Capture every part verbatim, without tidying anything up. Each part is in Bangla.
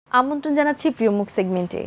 আমন্ত্রণ জানাচ্ছি প্রিয় মুখ সেগমেন্টে।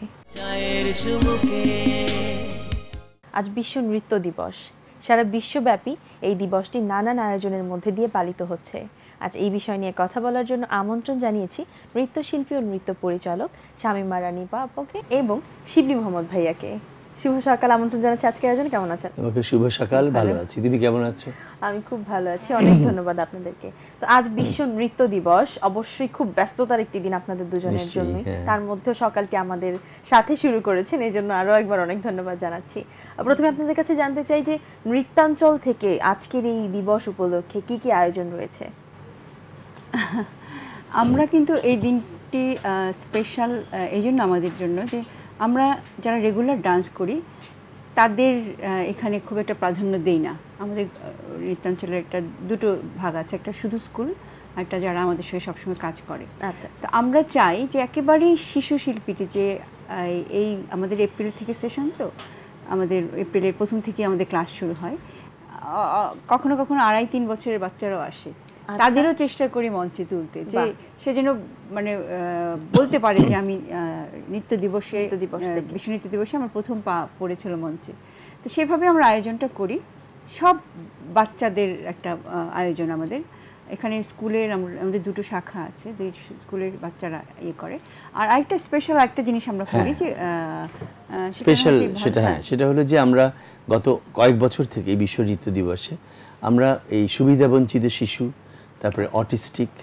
আজ বিশ্ব নৃত্য দিবস। সারা বিশ্বব্যাপী এই দিবসটি নানান আয়োজনের মধ্যে দিয়ে পালিত হচ্ছে। আজ এই বিষয় নিয়ে কথা বলার জন্য আমন্ত্রণ জানিয়েছি নৃত্যশিল্পী ও নৃত্য পরিচালক শামীমা রানী আপুকে এবং শিবলি মোহাম্মদ ভাইয়াকে। শুভ সকাল, আমন্ত্রণ জানাচ্ছি আজকের আয়োজনে। কেমন আছেন? তোমাকে শুভ সকাল। ভালো আছি, তুমি কেমন আছো? আমি খুব ভালো আছি, অনেক ধন্যবাদ আপনাদেরকে। তো আজ বিশ্ব নৃত্য দিবস, অবশ্যই খুব ব্যস্ততার একটি দিন আপনাদের দুজনের জন্য। তার মধ্যে সকালটি আমাদের সাথে শুরু করেছেন, এই জন্য আরো একবার অনেক ধন্যবাদ জানাচ্ছি। প্রথমে আপনাদের কাছে জানতে চাই যে নৃত্যাঞ্চল থেকে আজকের এই দিবস উপলক্ষে কি কি আয়োজন রয়েছে? আমরা কিন্তু এই দিনটি স্পেশাল এই জন্য আমাদের জন্য যে আমরা যারা রেগুলার ডান্স করি তাদের এখানে খুব একটা প্রাধান্য দেই না। আমাদের নৃত্যাঞ্চলের একটা দুটো ভাগ আছে, একটা শুধু স্কুল, একটা যারা আমাদের সঙ্গে সবসময় কাজ করে। আচ্ছা, তো আমরা চাই যে একেবারেই শিশু শিল্পীটি যে এই আমাদের এপ্রিল থেকে সেশন, তো আমাদের এপ্রিলের প্রথম থেকে আমাদের ক্লাস শুরু হয়, কখনো কখনো আড়াই তিন বছরের বাচ্চারাও আসে, তাদেরও চেষ্টা করি মঞ্চে তুলতে, যে সে যেন মানে বলতে পারে যে আমি নৃত্য দিবসে বিশ্ব নৃত্য দিবসে আমার প্রথম পা পড়েছিল মঞ্চে। তো সেভাবে আমরা আয়োজনটা করি। সব বাচ্চাদের একটা আয়োজন আমাদের এখানে স্কুলের, আমাদের দুটো শাখা আছে, দুই স্কুলের বাচ্চারা ইয়ে করে। আর আরেকটা স্পেশাল একটা জিনিস আমরা করি যে স্পেশাল সেটা হ্যাঁ সেটা হলো যে আমরা গত কয়েক বছর থেকে বিশ্ব নৃত্য দিবসে আমরা এই সুবিধাবঞ্চিত শিশু, তারপরে অটিস্টিক,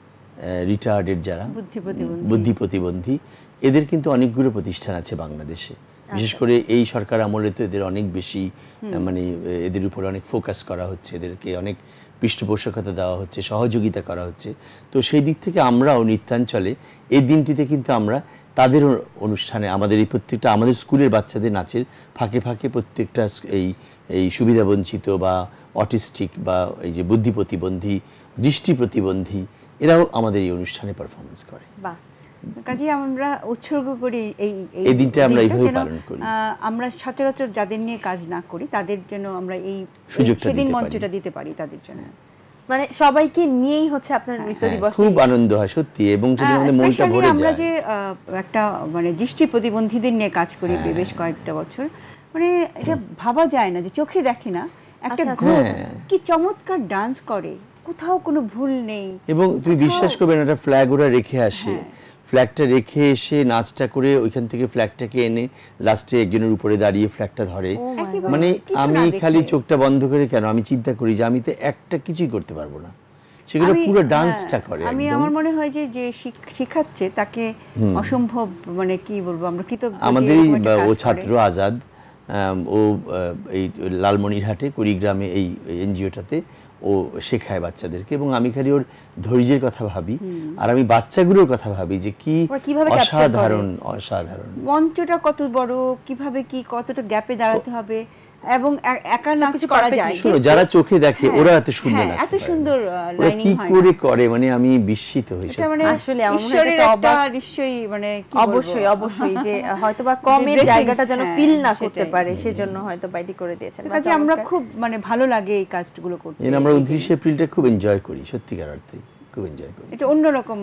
রিটার্ডেড যারা বুদ্ধি প্রতিবন্ধী, এদের কিন্তু অনেকগুলো প্রতিষ্ঠান আছে বাংলাদেশে। বিশেষ করে এই সরকার আমলে তো এদের অনেক বেশি মানে এদের উপর অনেক ফোকাস করা হচ্ছে, এদেরকে অনেক পৃষ্ঠপোষকতা দেওয়া হচ্ছে, সহযোগিতা করা হচ্ছে। তো সেই দিক থেকে আমরাও নৃত্যাঞ্চলে এই দিনটিতে কিন্তু আমরা তাদের অনুষ্ঠানে আমাদের এই প্রত্যেকটা আমাদের স্কুলের বাচ্চাদের নাচের ফাঁকে ফাঁকে প্রত্যেকটা এই এই সুবিধাবঞ্চিত বা অটিস্টিক বা এই যে বুদ্ধি প্রতিবন্ধী, দৃষ্টি প্রতিবন্ধী, এরাও আমাদের এই অনুষ্ঠানে পারফরমেন্স করে। বাহ, কাজে আমরা উৎসর্গ করি এই এই দিনটা আমরা এইভাবে পালন করি। আমরা সচরাচর যাদের নিয়ে কাজ না করি তাদের জন্য আমরা এই সুযোগটা সেদিন মঞ্চটা দিতে পারি তাদের জন্য। মানে সবাইকে নিয়েই হচ্ছে আপনার নৃত্য দিবস, খুব আনন্দ হয় সত্যি, এবং সেটা আমাদের মনটা ভরে যায়। আমরা যে একটা মানে দৃষ্টি প্রতিবন্ধীদের নিয়ে কাজ করি বেশ কয়েকটা বছর, মানে এটা ভাবা যায় না যে চোখে দেখে না একটা গ্রুপ কি চমৎকার ডান্স করে, কোথাও কোনো ভুল নেই। এবং তুমি বিশ্বাস করবে না, একটা ফ্ল্যাগ ওরা রেখে আসে, ফ্ল্যাগটা রেখে এসে নাচটা করে ওইখান থেকে ফ্ল্যাগটাকে এনে লাস্টে একজনের উপরে দাঁড়িয়ে ফ্ল্যাগটা ধরে। মানে আমি খালি চোখটা বন্ধ করে কেন আমি চিন্তা করি যে আমি তো একটা কিছুই করতে পারবো না, সেগুলো পুরো ডান্সটা করে। আমি আমার মনে হয় যে যে শিখাচ্ছে তাকে অসম্ভব মানে কি বলবো আমরা কৃতজ্ঞ। আমাদেরই ও ছাত্র আজাদ, ও এই লালমনিরহাটে কুড়িগ্রামে এই এনজিওটাতে ও শেখায় বাচ্চাদেরকে, এবং আমি খালি ওর ধৈর্যের কথা ভাবি আর আমি বাচ্চাগুলোর কথা ভাবি যে কি অসাধারণ অসাধারণ মঞ্চটা কত বড়, কিভাবে কি কতটা গ্যাপে দাঁড়াতে হবে, এবং একা নাচ করা যায়। শুনো, যারা চোখে দেখে ওরা এত সুন্দর নাচতে পারে, এত সুন্দর লাইনিং হয়, কি করে করে, মানে আমি বিস্মিত হই। এটা মানে আসলে ঈশ্বরের একটা নিশ্চয়ই মানে কি বলবো, অবশ্যই অবশ্যই যে হয়তোবা কমের জায়গাটা যেন ফিল না করতে পারে, সেজন্য হয়তো বাইটি করে দিয়েছেন। কাজে আমরা খুব মানে ভালো লাগে এই কাজগুলো করতে। এর আমরা উনত্রিশে এপ্রিলটা খুব এনজয় করি, সত্যিকার অর্থে খুব এনজয় করি। এটা অন্যরকম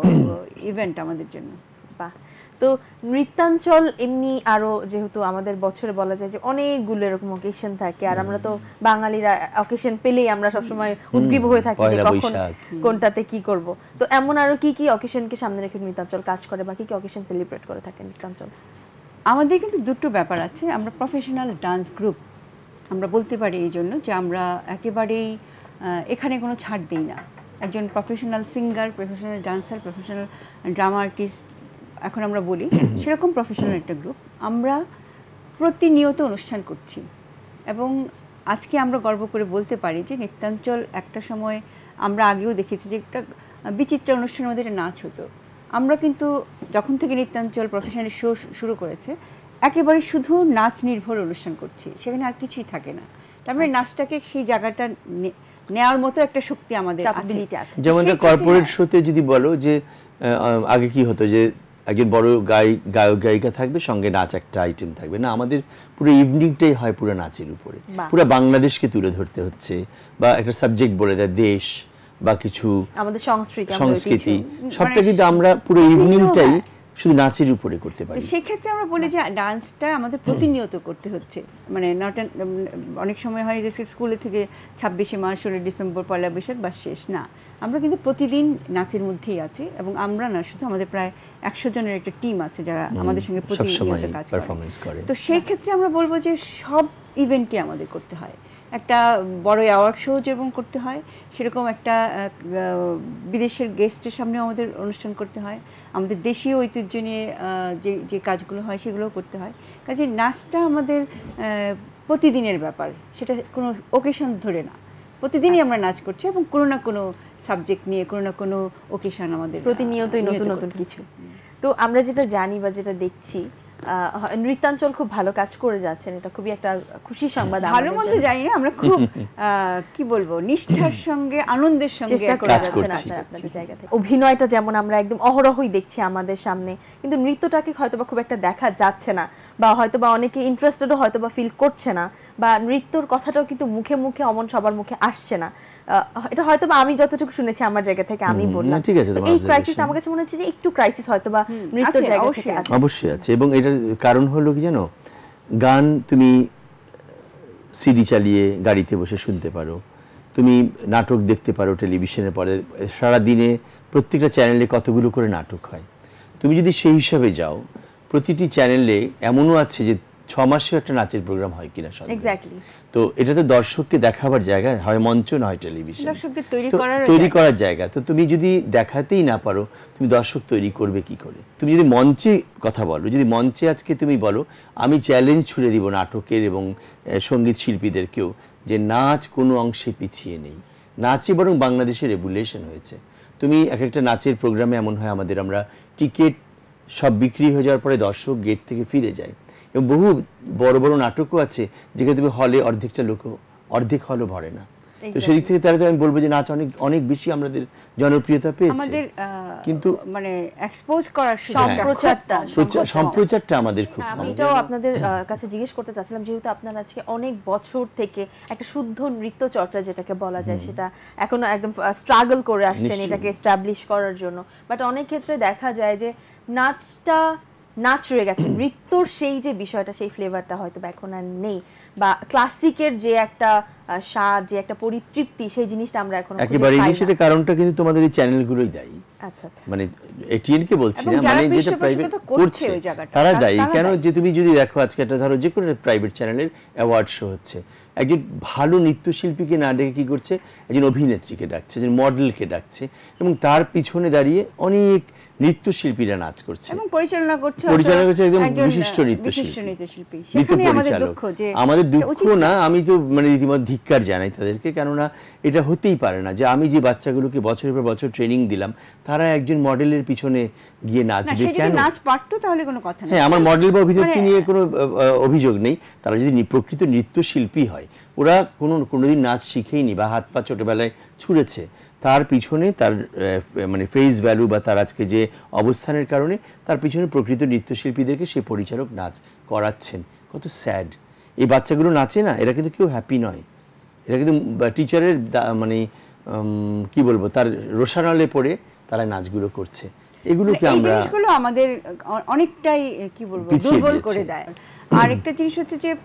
ইভেন্ট আমাদের জন্য। বাহ। তো নৃত্যাঞ্চল এমনি আরো যেহেতু আমাদের বছরে বলা যায় যে অনেকগুলো এরকম অকেশন থাকে, আর আমরা তো বাঙালিরা অকেশন পেলেই আমরা সবসময় উদ্গ্রীব হয়ে থাকি যে কখন কোনটাতে কি করব। তো এমন আরো কি কি অকেশনকে সামনে রেখে নৃত্যাঞ্চল কাজ করে বা কি কি অকেশন সেলিব্রেট করে থাকে নৃত্যাঞ্চল? আমাদের কিন্তু দুটো ব্যাপার আছে। আমরা প্রফেশনাল ডান্স গ্রুপ আমরা বলতে পারি এই জন্য যে আমরা একেবারেই এখানে কোনো ছাড় দিই না। একজন professional singer, professional dancer, professional drama artist এখন আমরা বলি, সেরকম প্রফেশনাল একটা গ্রুপ। আমরা প্রতিনিয়ত অনুষ্ঠান করছি, এবং আজকে আমরা গর্ব করে বলতে পারি যে নৃত্যাঞ্চল একটা সময় আমরা আগেও দেখেছি যে একটা বিচিত্র অনুষ্ঠানের মধ্যে একটা নাচ হতো। আমরা কিন্তু যখন থেকে নৃত্যাঞ্চল প্রফেশনাল শো শুরু করেছে একেবারে শুধু নাচ নির্ভর অনুষ্ঠান করছি, সেখানে আর কিছুই থাকে না। তারপরে নাচটাকে সেই জায়গাটা নেওয়ার মতো একটা শক্তি আমাদের আছে। যেমন কর্পোরেট শোতে যদি বলো যে আগে কি হতো যে একজন বড় গায়ক গায়ক গায়িকা থাকবে, সঙ্গে নাচ একটা আইটেম থাকবে না, আমাদের পুরো ইভিনিংটাই হয় পুরো নাচের উপরে, পুরো বাংলাদেশকে তুলে ধরতে হচ্ছে, বা একটা সাবজেক্ট বলে দেয় দেশ বা কিছু আমাদের সংস্কৃতি সংস্কৃতি, সবটা কিন্তু আমরা পুরো ইভিনিংটাই শুধু নাচের উপরে করতে পারি। সেই ক্ষেত্রে আমরা বলি যে ডান্সটা আমাদের প্রতিনিয়ত করতে হচ্ছে, মানে নট অনেক সময় হয় যে স্কুলে থেকে ছাব্বিশে মার্চ ষোলো ডিসেম্বর পয়লা বৈশাখ বা শেষ না, আমরা কিন্তু প্রতিদিন নাচের মধ্যেই আছি। এবং আমরা না শুধু, আমাদের প্রায় একশো জনের একটা টিম আছে যারা আমাদের সঙ্গে প্রতিনিয়ত কাজ করে। তো সেই ক্ষেত্রে আমরা বলবো যে সব ইভেন্টই আমাদের করতে হয়। একটা বড় অ্যাওয়ার্ড শো যেরকম করতে হয়, সেরকম একটা বিদেশের গেস্টের সামনেও আমাদের অনুষ্ঠান করতে হয়, আমাদের দেশীয় ঐতিহ্য নিয়ে যে যে কাজগুলো হয় সেগুলোও করতে হয়। কাজে নাচটা আমাদের প্রতিদিনের ব্যাপার, সেটা কোনো ওকেশন ধরে না, প্রতিদিনই আমরা নাচ করছি এবং কোনো না কোনো সাবজেক্ট নিয়ে কোনো না কোনো ওকেশন আমাদের প্রতিনিয়তই নতুন নতুন কিছু। তো আমরা যেটা জানি বা যেটা দেখছি, নৃত্যাঞ্চল খুব ভালো কাজ করে যাচ্ছেন, এটা খুবই একটা খুশি সংবাদ। ভালো মন্দ জানি না, আমরা খুব কি বলবো নিষ্ঠার সঙ্গে আনন্দের সঙ্গে চেষ্টা করে যাচ্ছেন আপনাদের জায়গা থেকে। অভিনয়টা যেমন আমরা একদম অহরহই দেখছি আমাদের সামনে, কিন্তু নৃত্যটাকে হয়তোবা খুব একটা দেখা যাচ্ছে না, বা হয়তোবা অনেকে ইন্টারেস্টেডও হয়তোবা ফিল করছে না, বা নৃত্যর কথাটাও কিন্তু মুখে মুখে অমন সবার মুখে আসছে না। এটা হয়তোবা আমি যতটুকু শুনেছি আমার জায়গা থেকে আমি বললাম। এই ক্রাইসিস আমার কাছে মনে হচ্ছে যে একটু ক্রাইসিস হয়তোবা নৃত্যের জায়গা থেকে আছে। অবশ্যই আছে, এবং এটার কারণ হলো কি জানো, গান তুমি সিডি চালিয়ে গাড়িতে বসে শুনতে পারো, তুমি নাটক দেখতে পারো টেলিভিশনের পরে, সারাদিনে প্রত্যেকটা চ্যানেলে কতগুলো করে নাটক হয়। তুমি যদি সেই হিসাবে যাও, প্রতিটি চ্যানেলে এমনও আছে যে ছ মাসেও একটা নাচের প্রোগ্রাম হয় কিনা সন্দেহ। এক্স্যাক্টলি। তো এটা তো দর্শককে দেখাবার জায়গা, হয় মঞ্চ না হয় টেলিভিশন, দর্শকদের তৈরি করার তৈরি করার জায়গা। তো তুমি যদি দেখাতেই না পারো, তুমি দর্শক তৈরি করবে কি করে? তুমি যদি মঞ্চে কথা বলো, যদি মঞ্চে আজকে তুমি বলো আমি চ্যালেঞ্জ ছুড়ে দিব নাটকের এবং সঙ্গীত শিল্পীদেরকেও, যে নাচ কোনো অংশে পিছিয়ে নেই, নাচে বরং বাংলাদেশের রেভুলেশন হয়েছে। তুমি এক একটা নাচের প্রোগ্রামে এমন হয় আমাদের, আমরা টিকিট সব বিক্রি হয়ে যাওয়ার পরে দর্শক গেট থেকে ফিরে যায়, এবং বহু বড় বড় নাটকও আছে যেখানে তুমি হলে অর্ধেকটা লোক, অর্ধেক হলও ভরে না। তো সেই দিক থেকে তাহলে আমি বলবো যে নাচ অনেক অনেক বেশি আমাদের জনপ্রিয়তা পেয়েছে, আমাদের কিন্তু মানে এক্সপোজ করার সম্প্রচারটা সম্প্রচারটা আমাদের খুব। আমি এটাও আপনাদের কাছে জিজ্ঞেস করতে চাচ্ছিলাম, যেহেতু আপনারা আজকে অনেক বছর থেকে একটা শুদ্ধ নৃত্য চর্চা যেটাকে বলা যায় সেটা এখনো একদম স্ট্রাগল করে আসছেন এটাকে এস্টাবলিশ করার জন্য, বাট অনেক ক্ষেত্রে দেখা যায় যে নাচটা নাচ রয়ে গেছে, নৃত্যর সেই যে বিষয়টা, সেই ফ্লেভারটা হয়তো এখন আর নেই, বা ক্লাসিকের যে একটা স্বাদ, যে একটা পরিতৃপ্তি, সেই জিনিসটা আমরা এখন একেবারে নেই। সেটা কারণটা কিন্তু তোমাদের এই চ্যানেলগুলোই দায়ী। আচ্ছা আচ্ছা, মানে এটিএন কে বলছি না, মানে যেটা প্রাইভেট করছে তারা দায়ী। কেন? যে তুমি যদি দেখো আজকে একটা ধরো যে কোনো প্রাইভেট চ্যানেলের অ্যাওয়ার্ড শো হচ্ছে, একজন ভালো নৃত্যশিল্পীকে না ডেকে কি করছে, একজন অভিনেত্রীকে ডাকছে, একজন মডেলকে ডাকছে, এবং তার পিছনে দাঁড়িয়ে অনেক নৃত্যশিল্পীরা নাচ করছে এবং পরিচালনা করছে পরিচালনা করছে একদম বিশিষ্ট নৃত্যশিল্পী, নৃত্য পরিচালক। আমাদের দুঃখ না, আমি তো মানে রীতিমতো ধিক্কার জানাই তাদেরকে, কেননা এটা হতেই পারে না যে আমি যে বাচ্চাগুলোকে বছরের পর বছর ট্রেনিং দিলাম, তারা একজন মডেলের পিছনে গিয়ে নাচবে কেন? নাচ পারতো তাহলে কোনো কথা নেই। হ্যাঁ, আমার মডেল বা অভিনেত্রী নিয়ে কোনো অভিযোগ নেই, তারা যদি প্রকৃত নৃত্যশিল্পী হয়, ওরা কোনো কোনোদিন নাচ শিখেইনি বা হাত পা ছোটবেলায় ছুঁড়েছে, তার পিছনে তার মানে ফেস ভ্যালু বা তার আজকে যে অবস্থানের কারণে তার পিছনে প্রকৃত নৃত্যশিল্পীদেরকে সে পরিচালক নাচ করাচ্ছেন। কত স্যাড! এই বাচ্চাগুলো নাচে না, এরা কিন্তু কেউ হ্যাপি নয়, এরা কিন্তু টিচারের মানে কি বলবো তার রোশানলে পড়ে তারা নাচগুলো করছে। এগুলোকে আমরা জিনিসগুলো আমাদের অনেকটাই কি বলবো দুর্বল করে দেয়। আর একটা জিনিস হচ্ছে যে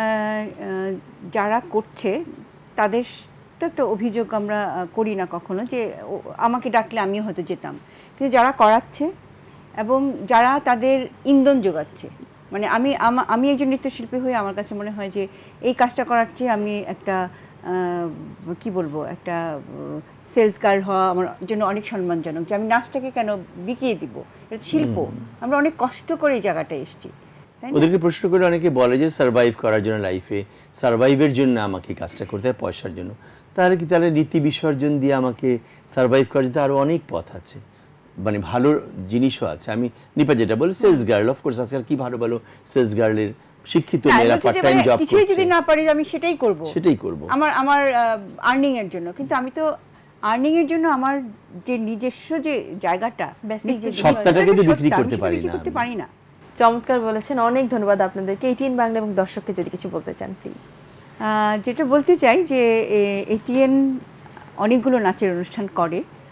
যারা করছে তাদের তো একটা অভিযোগ আমরা করি না কখনো যে আমাকে ডাকলে আমিও হয়তো যেতাম, কিন্তু যারা করাচ্ছে এবং যারা তাদের ইন্ধন যোগাচ্ছে, মানে আমি আমি একজন নৃত্যশিল্পী হয়ে আমার কাছে মনে হয় যে এই কাজটা করার চেয়ে আমি একটা কি বলবো একটা সেলস গার্ল হওয়া আমার জন্য অনেক সম্মানজনক, যে আমি নাচটাকে কেন বিকিয়ে দিব, এটা শিল্প, আমরা অনেক কষ্ট করে এই জায়গাটায় এসেছি। ওদেরকে প্রশ্ন করে অনেকে বলে যে সার্ভাইভ করার জন্য, লাইফে সার্ভাইভের জন্য আমাকে কাজটা করতে হয়, পয়সার জন্য। তাহলে কি তাহলে নীতি বিসর্জন দিয়ে আমাকে সার্ভাইভ করার জন্য আরও অনেক পথ আছে, মানে ভালো জিনিসও আছে। আমি নিপা যেটা বলি সেলস গার্ল, অফকোর্স আজকাল কি ভালো ভালো সেলস গার্লের শিক্ষিত মেয়েরা পার্ট টাইম জব করছে, যদি না পারি আমি সেটাই করব সেটাই করব আমার আমার আর্নিং এর জন্য। কিন্তু আমি তো আর্নিং এর জন্য আমার যে নিজস্ব যে জায়গাটা, সত্তাটাকে তো বিক্রি করতে পারি না করতে পারি না। চমৎকার বলেছেন, অনেক ধন্যবাদ আপনাদেরকে। এটিএন বাংলা এবং দর্শককে যদি কিছু বলতে চান প্লিজ। যেটা বলতে চাই যে এটিএন অনেকগুলো নাচের অনুষ্ঠান করে,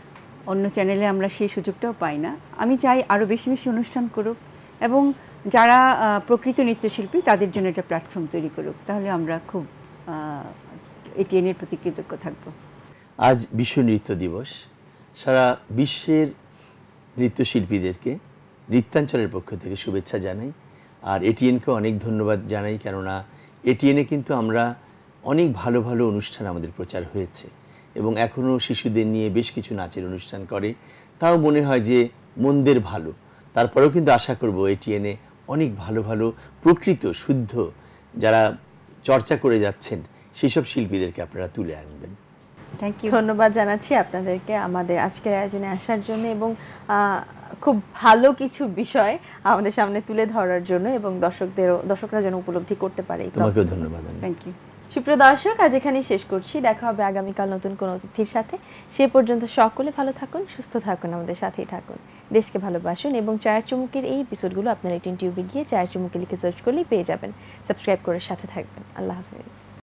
অন্য চ্যানেলে আমরা সেই সুযোগটাও পাই না। আমি চাই আরও বেশি বেশি অনুষ্ঠান করুক এবং যারা আহ, প্রকৃত নৃত্যশিল্পী তাদের জন্য একটা প্ল্যাটফর্ম তৈরি করুক, তাহলে আমরা খুব এটিএনের প্রতি কৃতজ্ঞ থাকবো। আজ বিশ্ব নৃত্য দিবস। সারা বিশ্বের নৃত্যশিল্পীদেরকে নৃত্যাঞ্চলের পক্ষ থেকে শুভেচ্ছা জানাই, আর এটিএনকে অনেক ধন্যবাদ জানাই, কেননা এটিএনে কিন্তু আমরা অনেক ভালো ভালো অনুষ্ঠান আমাদের প্রচার হয়েছে এবং এখনও শিশুদের নিয়ে বেশ কিছু নাচের অনুষ্ঠান করে। তাও মনে হয় যে মন্দের ভালো, তারপরেও কিন্তু আশা করব এটিএনে অনেক ভালো ভালো প্রকৃত শুদ্ধ যারা চর্চা করে যাচ্ছেন সেই সব শিল্পীদেরকে আপনারা তুলে আনবেন। Thank you. ধন্যবাদ জানাচ্ছি আপনাদেরকে আমাদের আজকের আয়োজনে আসার জন্য এবং আহ, খুব ভালো কিছু বিষয় আমাদের সামনে তুলে ধরার জন্য এবং দর্শকদের দর্শকরা যেন উপলব্ধি করতে পারে। তোমাকেও ধন্যবাদ। Thank you. সুপ্রিয় দর্শক, আজ এখানেই শেষ করছি। দেখা হবে আগামীকাল নতুন কোনো অতিথির সাথে। সে পর্যন্ত সকলে ভালো থাকুন, সুস্থ থাকুন, আমাদের সাথেই থাকুন, দেশকে ভালোবাসুন এবং চায়ের চুমুকের এই এপিসোডগুলো আপনারা টিউবে গিয়ে চায়ের চুমুকে লিখে সার্চ করলেই পেয়ে যাবেন। সাবস্ক্রাইব করে সাথে থাকবেন। আল্লাহ হাফেজ।